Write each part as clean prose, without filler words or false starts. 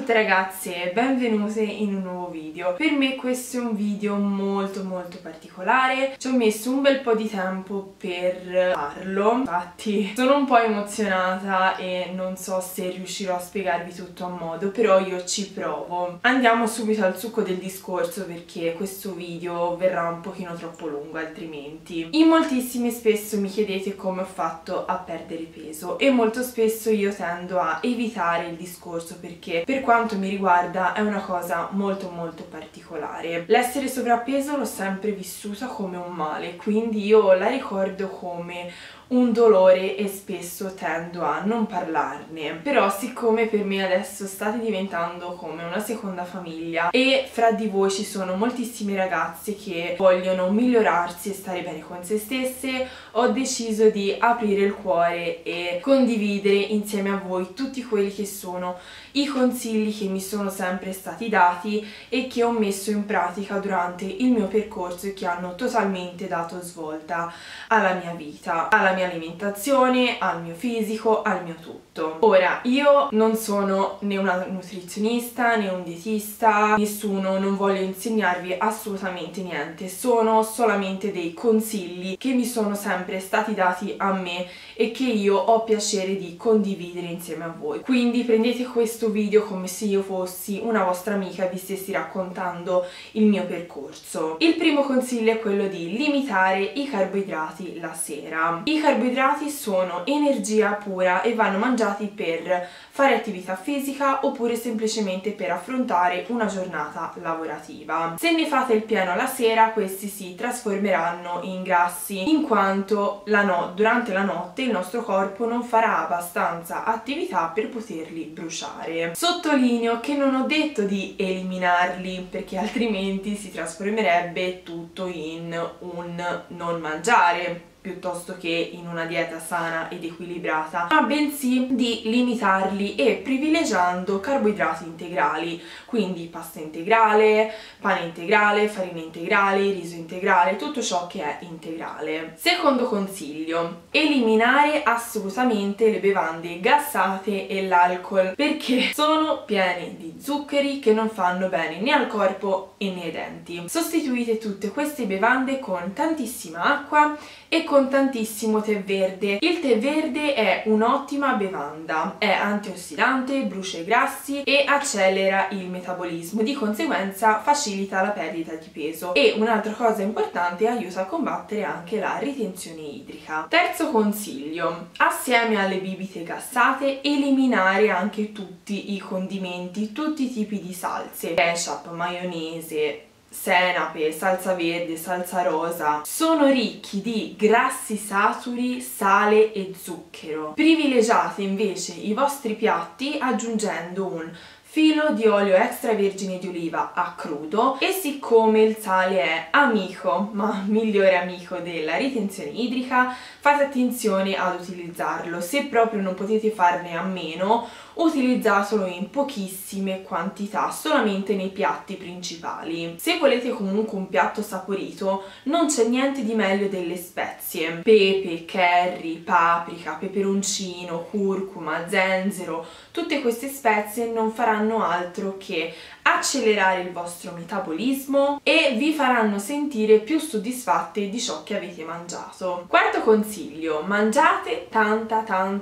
tutte ragazze, benvenute in un nuovo video. Per me questo è un video molto particolare, ci ho messo un bel po' di tempo per farlo, infatti sono un po' emozionata e non so se riuscirò a spiegarvi tutto a modo, però io ci provo. Andiamo subito al succo del discorso perché questo video verrà un pochino troppo lungo altrimenti. In moltissimi spesso mi chiedete come ho fatto a perdere peso e molto spesso io tendo a evitare il discorso perché per quanto mi riguarda è una cosa molto particolare. L'essere sovrappeso l'ho sempre vissuta come un male, quindi io la ricordo come un dolore e spesso tendo a non parlarne. Però siccome per me adesso state diventando come una seconda famiglia e fra di voi ci sono moltissime ragazze che vogliono migliorarsi e stare bene con se stesse, ho deciso di aprire il cuore e condividere insieme a voi tutti quelli che sono i consigli che mi sono sempre stati dati e che ho messo in pratica durante il mio percorso e che hanno totalmente dato svolta alla mia vita, alla mia alimentazione, al mio fisico, al mio tutto. Ora, io non sono né una nutrizionista né un dietista, non voglio insegnarvi assolutamente niente, sono solamente dei consigli che mi sono sempre stati dati a me e che io ho piacere di condividere insieme a voi. Quindi prendete questo video come se io fossi una vostra amica e vi stessi raccontando il mio percorso. Il primo consiglio è quello di limitare i carboidrati la sera. I carboidrati sono energia pura e vanno mangiati per fare attività fisica oppure semplicemente per affrontare una giornata lavorativa. Se ne fate il pieno la sera, questi si trasformeranno in grassi in quanto durante la notte il nostro corpo non farà abbastanza attività per poterli bruciare. Sottolineo che non ho detto di eliminarli perché altrimenti si trasformerebbe tutto in un non mangiare piuttosto che in una dieta sana ed equilibrata, ma bensì di limitarli e privilegiando carboidrati integrali, quindi pasta integrale, pane integrale, farina integrale, riso integrale, tutto ciò che è integrale. Secondo consiglio, eliminare assolutamente le bevande gassate e l'alcol perché sono piene di zuccheri che non fanno bene né al corpo né ai denti. Sostituite tutte queste bevande con tantissima acqua e con tantissimo tè verde. Il tè verde è un'ottima bevanda, è antiossidante, brucia i grassi e accelera il metabolismo, di conseguenza facilita la perdita di peso e un'altra cosa importante, aiuta a combattere anche la ritenzione idrica. Terzo consiglio, assieme alle bibite gassate eliminare anche tutti i condimenti, tutti i tipi di salse, ketchup, maionese, senape, salsa verde, salsa rosa, sono ricchi di grassi saturi, sale e zucchero. Privilegiate invece i vostri piatti aggiungendo un filo di olio extravergine di oliva a crudo e siccome il sale è amico, ma migliore amico della ritenzione idrica, fate attenzione ad utilizzarlo. Se proprio non potete farne a meno, utilizzatelo in pochissime quantità, solamente nei piatti principali. Se volete comunque un piatto saporito, non c'è niente di meglio delle spezie. Pepe, curry, paprika, peperoncino, curcuma, zenzero, tutte queste spezie non faranno altro che accelerare il vostro metabolismo e vi faranno sentire più soddisfatti di ciò che avete mangiato. Quarto consiglio, mangiate tanta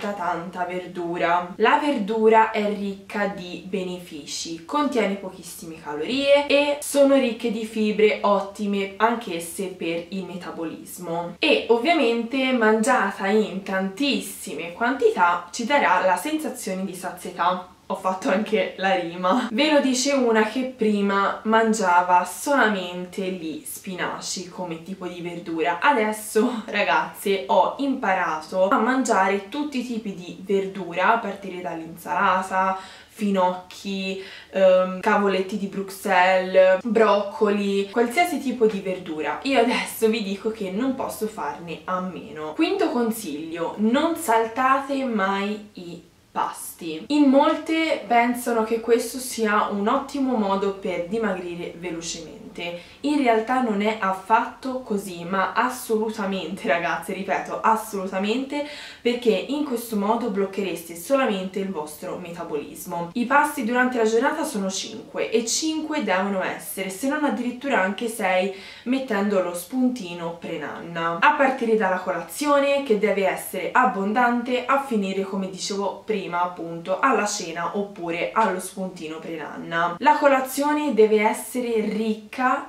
verdura. La verdura è ricca di benefici, contiene pochissime calorie e sono ricche di fibre ottime anch'esse per il metabolismo e ovviamente mangiata in tantissime quantità ci darà la sensazione di sazietà. Ho fatto anche la rima. Ve lo dice una che prima mangiava solamente gli spinaci come tipo di verdura. Adesso, ragazze, ho imparato a mangiare tutti i tipi di verdura, a partire dall'insalata, finocchi, cavoletti di Bruxelles, broccoli, qualsiasi tipo di verdura. Io adesso vi dico che non posso farne a meno. Quinto consiglio, non saltate mai i pasti. In molte pensano che questo sia un ottimo modo per dimagrire velocemente. niente. In realtà non è affatto così, ma assolutamente, ragazze, ripeto, assolutamente, perché in questo modo blocchereste solamente il vostro metabolismo. I pasti durante la giornata sono 5 e 5 devono essere, se non addirittura anche 6, mettendo lo spuntino pre-nanna. A partire dalla colazione, che deve essere abbondante, a finire, come dicevo prima, appunto alla cena oppure allo spuntino pre-nanna. La colazione deve essere ricca,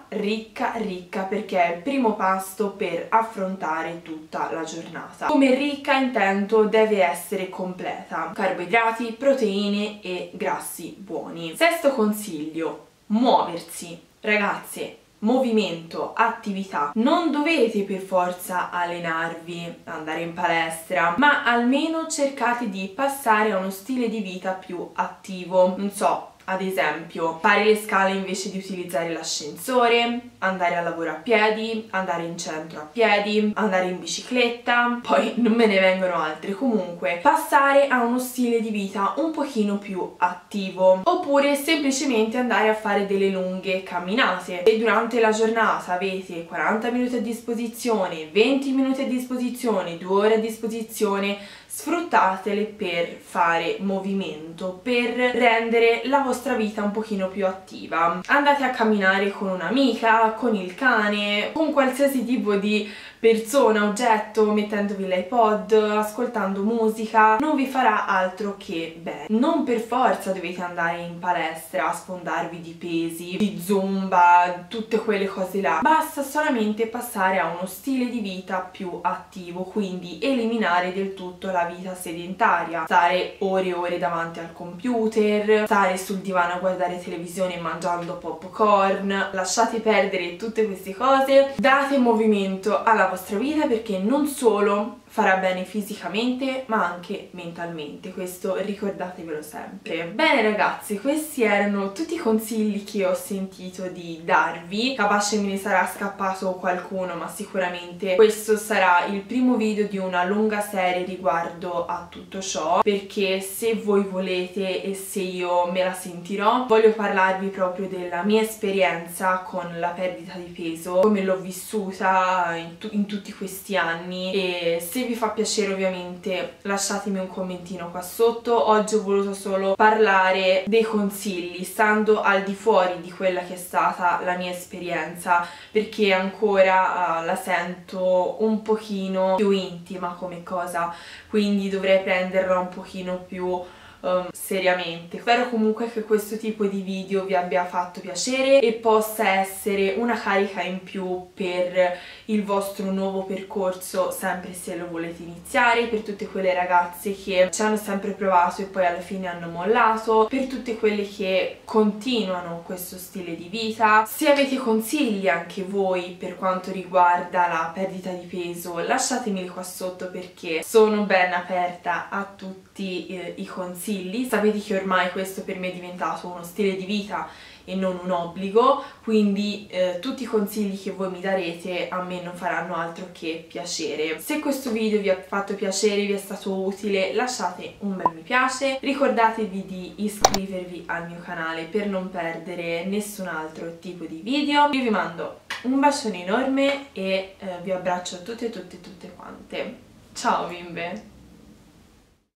perché è il primo pasto per affrontare tutta la giornata. Come ricca intendo deve essere completa: carboidrati, proteine e grassi buoni. Sesto consiglio: muoversi. Ragazze, movimento, attività. Non dovete per forza allenarvi, andare in palestra, ma almeno cercate di passare a uno stile di vita più attivo. Non so, ad esempio, fare le scale invece di utilizzare l'ascensore, andare al lavoro a piedi, andare in centro a piedi, andare in bicicletta, poi non me ne vengono altre. Comunque, passare a uno stile di vita un pochino più attivo, oppure semplicemente andare a fare delle lunghe camminate. Se durante la giornata avete 40 minuti a disposizione, 20 minuti a disposizione, 2 ore a disposizione, sfruttatele per fare movimento, per rendere la vostra vita un pochino più attiva. Andate a camminare con un'amica, con il cane, con qualsiasi tipo di persona, oggetto, mettendovi l'iPod, ascoltando musica, non vi farà altro che bene. Non per forza dovete andare in palestra a sfondarvi di pesi, di zumba, tutte quelle cose là. Basta solamente passare a uno stile di vita più attivo, quindi eliminare del tutto la vita sedentaria, stare ore e ore davanti al computer, stare sul divano a guardare televisione mangiando popcorn. Lasciate perdere tutte queste cose, date movimento alla vostra vita, perché non solo farà bene fisicamente ma anche mentalmente, questo ricordatevelo sempre. Bene ragazzi, questi erano tutti i consigli che ho sentito di darvi. Capace me ne sarà scappato qualcuno, ma sicuramente questo sarà il primo video di una lunga serie riguardo a tutto ciò, perché se voi volete e se io me la sentirò, voglio parlarvi proprio della mia esperienza con la perdita di peso, come l'ho vissuta in tutti questi anni, e se vi fa piacere ovviamente lasciatemi un commentino qua sotto. Oggi ho voluto solo parlare dei consigli, stando al di fuori di quella che è stata la mia esperienza, perché ancora la sento un pochino più intima come cosa, quindi dovrei prenderla un pochino più seriamente. Spero comunque che questo tipo di video vi abbia fatto piacere e possa essere una carica in più per il vostro nuovo percorso, sempre se lo volete iniziare, per tutte quelle ragazze che ci hanno sempre provato e poi alla fine hanno mollato, per tutte quelle che continuano questo stile di vita. Se avete consigli anche voi per quanto riguarda la perdita di peso, lasciatemeli qua sotto, perché sono ben aperta a tutti i consigli. Sapete che ormai questo per me è diventato uno stile di vita e non un obbligo, quindi tutti i consigli che voi mi darete a me non faranno altro che piacere. Se questo video vi ha fatto piacere, vi è stato utile, lasciate un bel mi piace, ricordatevi di iscrivervi al mio canale per non perdere nessun altro tipo di video. Io vi mando un bacione enorme e vi abbraccio a tutte quante. Ciao bimbe!